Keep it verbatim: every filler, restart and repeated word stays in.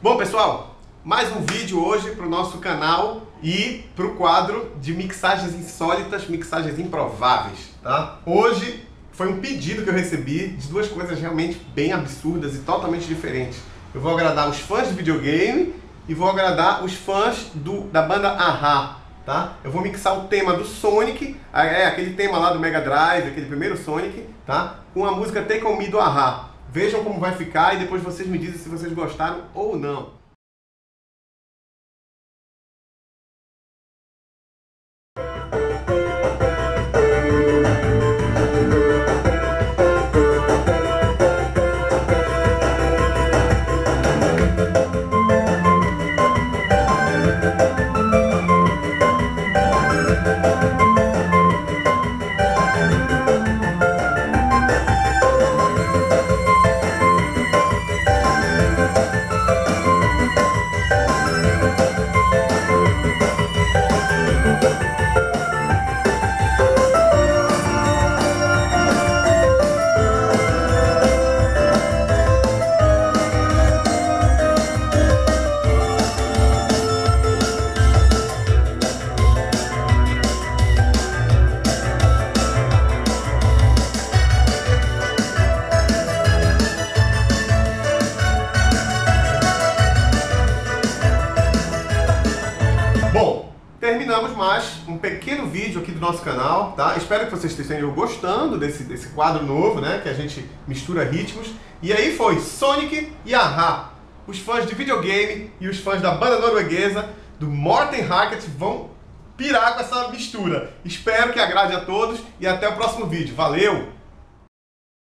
Bom, pessoal, mais um vídeo hoje para o nosso canal e para o quadro de mixagens insólitas, mixagens improváveis, tá? Hoje foi um pedido que eu recebi de duas coisas realmente bem absurdas e totalmente diferentes. Eu vou agradar os fãs de videogame e vou agradar os fãs do, da banda A-ha, tá? Eu vou mixar o tema do Sonic, é aquele tema lá do Mega Drive, aquele primeiro Sonic, tá? Com a música Take On Me do A-ha. Vejam como vai ficar e depois vocês me dizem se vocês gostaram ou não. Bom, terminamos mais um pequeno vídeo aqui do nosso canal, tá? Espero que vocês estejam gostando desse, desse quadro novo, né? Que a gente mistura ritmos. E aí foi Sonic e A-ha. Os fãs de videogame e os fãs da banda norueguesa do Morten Harket vão pirar com essa mistura. Espero que agrade a todos e até o próximo vídeo. Valeu!